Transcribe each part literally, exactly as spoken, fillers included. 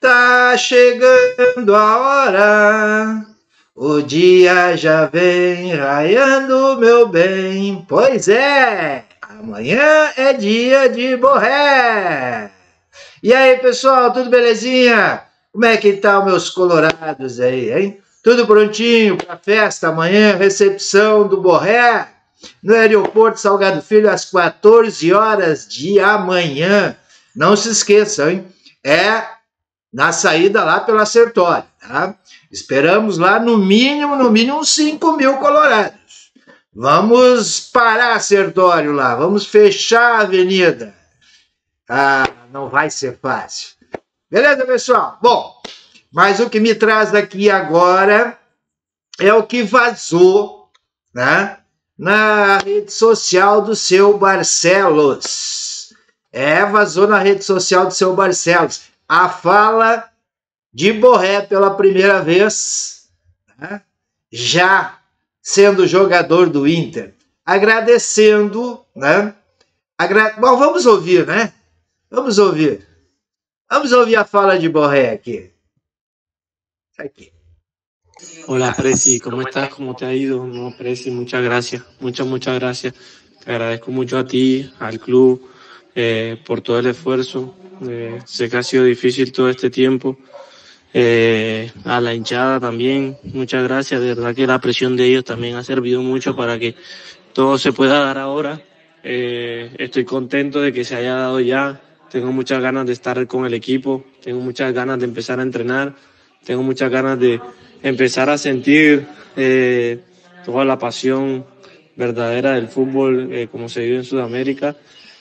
Tá chegando a hora, o dia já vem raiando, meu bem. Pois é, amanhã é dia de Borré. E aí, pessoal, tudo belezinha? Como é que tá os meus colorados aí, hein? Tudo prontinho para a festa amanhã, recepção do Borré no aeroporto Salgado Filho às quatorze horas de amanhã. Não se esqueçam, hein? É na saída lá pela Sertório, tá? Esperamos lá no mínimo, no mínimo uns cinco mil colorados. Vamos parar Sertório lá, vamos fechar a avenida. Ah, não vai ser fácil. Beleza, pessoal? Bom, mas o que me traz daqui agora é o que vazou, né, na rede social do seu Barcelos. É, vazou na rede social do seu Barcelos. A fala de Borré pela primeira vez, né, já sendo jogador do Inter, agradecendo, né? Agra... Bom, vamos ouvir, né? Vamos ouvir. Vamos ouvir a fala de Borré aqui. Aquí. Hola Presi, ¿cómo estás? ¿Cómo te ha ido? No, Presi, muchas gracias, muchas, muchas gracias. Te agradezco mucho a ti, al club, eh, por todo el esfuerzo. Eh, sé que ha sido difícil todo este tiempo. Eh, a la hinchada también, muchas gracias. De verdad que la presión de ellos también ha servido mucho para que todo se pueda dar ahora. Eh, estoy contento de que se haya dado ya. Tengo muchas ganas de estar con el equipo, tengo muchas ganas de empezar a entrenar. Tengo muchas ganas de empezar a sentir eh, toda la pasión verdadera del fútbol eh, como se vive en Sudamérica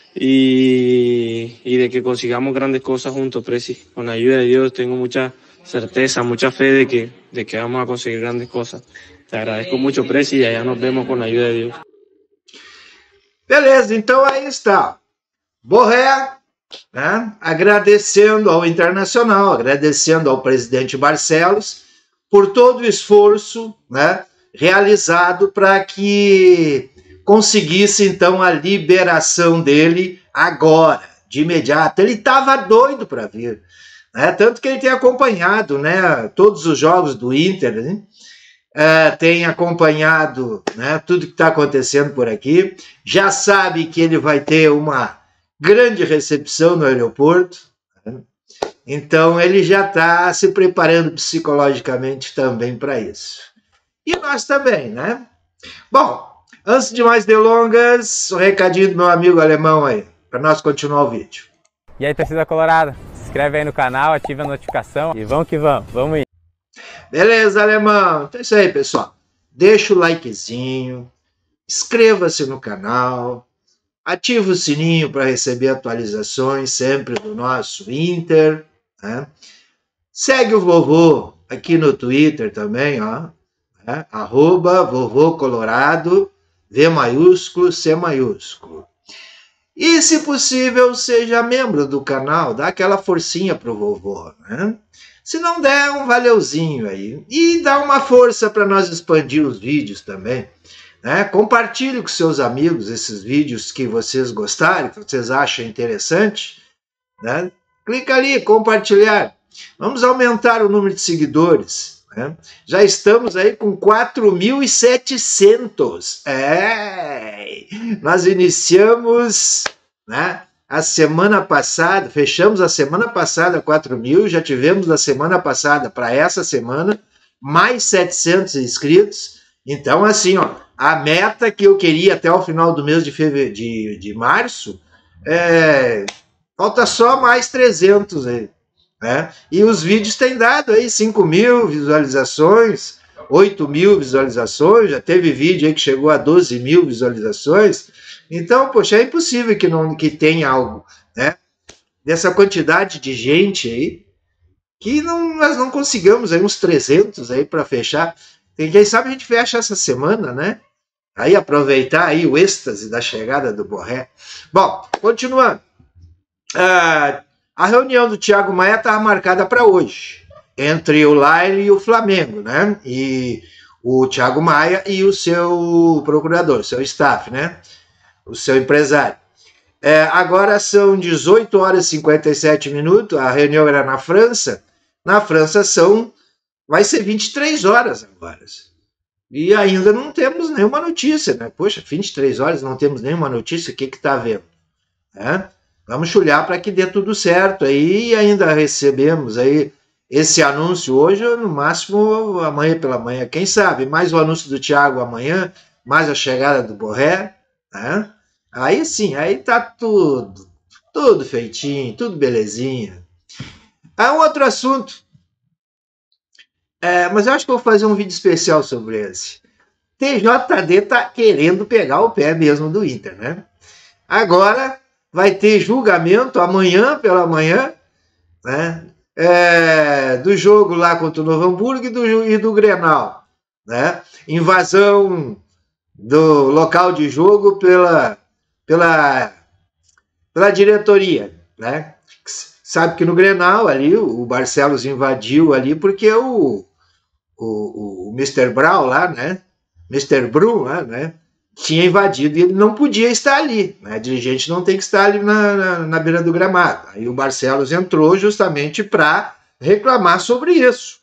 y, y de que consigamos grandes cosas juntos, Presi. Con la ayuda de Dios tengo mucha certeza, mucha fe de que, de que vamos a conseguir grandes cosas. Te agradezco mucho, Presi, y allá nos vemos con la ayuda de Dios. Beleza, então aí está. Borré, né, agradecendo ao Internacional, agradecendo ao presidente Barcelos por todo o esforço, né, realizado para que conseguisse então a liberação dele agora, de imediato. Ele estava doido para vir, né, tanto que ele tem acompanhado, né, todos os jogos do Inter, né, é, tem acompanhado, né, tudo que está acontecendo por aqui, já sabe que ele vai ter uma grande recepção no aeroporto, né? Então ele já está se preparando psicologicamente também para isso. E nós também, né? Bom, antes de mais delongas, um recadinho do meu amigo alemão aí, para nós continuar o vídeo. E aí, torcida colorada, se inscreve aí no canal, ativa a notificação e vamos que vamos, vamos ir. Beleza, alemão? Então é isso aí, pessoal. Deixa o likezinho, inscreva-se no canal, ativa o sininho para receber atualizações sempre do nosso Inter, né? Segue o vovô aqui no Twitter também, ó, né? Arroba vovô colorado, V maiúsculo, C maiúsculo. E, se possível, seja membro do canal, dá aquela forcinha pro vovô, né? Se não der, um valeuzinho aí. E dá uma força para nós expandir os vídeos também. Né? Compartilhe com seus amigos esses vídeos que vocês gostarem, que vocês acham interessante, né? Clica ali, compartilhar. Vamos aumentar o número de seguidores, né? Já estamos aí com quatro mil e setecentos. É! Nós iniciamos, né, a semana passada, fechamos a semana passada quatro mil, já tivemos na semana passada para essa semana mais setecentos inscritos. Então, assim, ó, a meta que eu queria até o final do mês de, fevereiro, de, de março, é, falta só mais trezentos aí, né? E os vídeos têm dado aí cinco mil visualizações, oito mil visualizações, já teve vídeo aí que chegou a doze mil visualizações. Então, poxa, é impossível que, não, que tenha algo, né, dessa quantidade de gente aí, que não, nós não consigamos aí uns trezentos aí para fechar. Quem sabe a gente fecha essa semana, né? Aí aproveitar aí o êxtase da chegada do Borré. Bom, continuando. Ah, a reunião do Thiago Maia estava marcada para hoje, entre o Laire e o Flamengo, né? E o Thiago Maia e o seu procurador, o seu staff, né? O seu empresário. É, agora são dezoito horas e cinquenta e sete minutos, a reunião era na França, Na França são, vai ser vinte e três horas agora. E ainda não temos nenhuma notícia, né? Poxa, vinte e três horas não temos nenhuma notícia, o que que tá vendo? É? Vamos chulhar para que dê tudo certo aí, e ainda recebemos aí esse anúncio hoje, no máximo amanhã pela manhã, quem sabe, mais o anúncio do Thiago amanhã, mais a chegada do Borré, né? Aí sim, aí tá tudo, tudo feitinho, tudo belezinha. Há um outro assunto, é, mas eu acho que eu vou fazer um vídeo especial sobre esse. T J D tá querendo pegar o pé mesmo do Inter, né? Agora vai ter julgamento amanhã pela manhã, né? É, do jogo lá contra o Novo Hamburgo e do, e do Grenal, né? Invasão do local de jogo pela, pela, pela diretoria, né? Sabe que no Grenal ali o Barcelos invadiu ali porque o, o, o mister Brown lá, né? mister Brum lá, né? Tinha invadido e ele não podia estar ali, né? A dirigente não tem que estar ali na, na, na beira do gramado. Aí o Barcelos entrou justamente para reclamar sobre isso.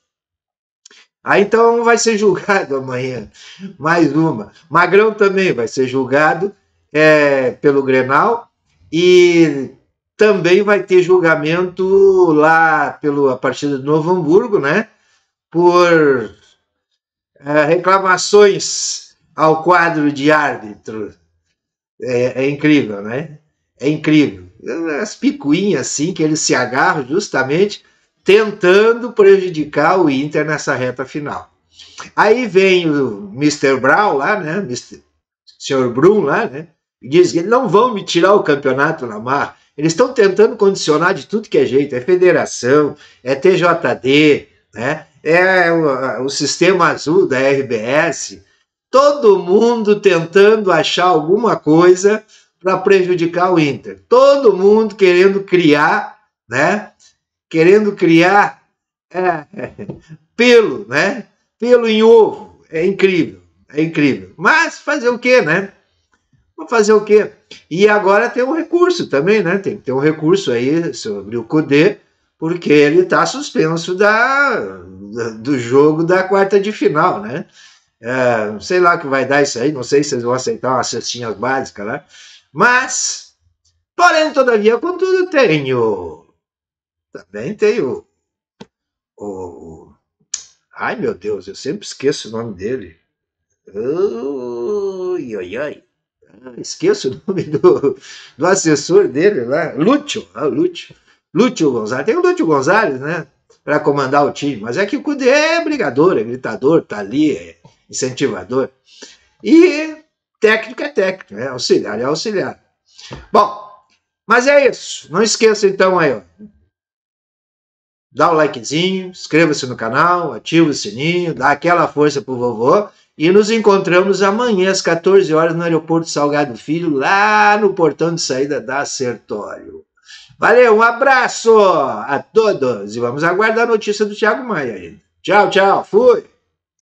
Aí então vai ser julgado amanhã, mais uma. Magrão também vai ser julgado é, pelo Grenal e também vai ter julgamento lá pela partida do Novo Hamburgo, né? Por é, reclamações ao quadro de árbitro. É, é incrível, né? É incrível. As picuinhas assim que eles se agarram justamente tentando prejudicar o Inter nessa reta final. Aí vem o mister Brown lá, né? mister senhor Brum lá, né? E diz que eles não vão me tirar o campeonato na marra. Eles estão tentando condicionar de tudo que é jeito. É federação, é T J D, né? É o, o sistema azul da R B S. Todo mundo tentando achar alguma coisa para prejudicar o Inter. Todo mundo querendo criar, né? Querendo criar é, pelo, né? Pelo em ovo. É incrível, é incrível. Mas fazer o quê, né? Vou fazer o quê? E agora tem um recurso também, né? Tem que ter um recurso aí sobre o Kudê, porque ele está suspenso da, do jogo da quarta de final, né? É, sei lá o que vai dar isso aí, não sei se eles vão aceitar umas cestinhas básicas lá, mas, porém, todavia, contudo, tenho, também tenho, o, ai meu Deus, eu sempre esqueço o nome dele, ui, ui, ui. Esqueço o nome do, do assessor dele lá, Lúcio, ah, Lúcio, Lúcio Gonzalez, tem o Lúcio Gonzalez, né, para comandar o time, mas é que o Kudê é brigador, é gritador, tá ali, é incentivador. E técnico é técnico, é auxiliar é auxiliar. Bom, mas é isso. Não esqueça então aí, ó. Dá o likezinho, inscreva-se no canal, ativa o sininho, dá aquela força pro vovô. E nos encontramos amanhã às quatorze horas no aeroporto Salgado Filho, lá no portão de saída da Sertório. Valeu, um abraço a todos e vamos aguardar a notícia do Thiago Maia aí. Tchau, tchau, fui!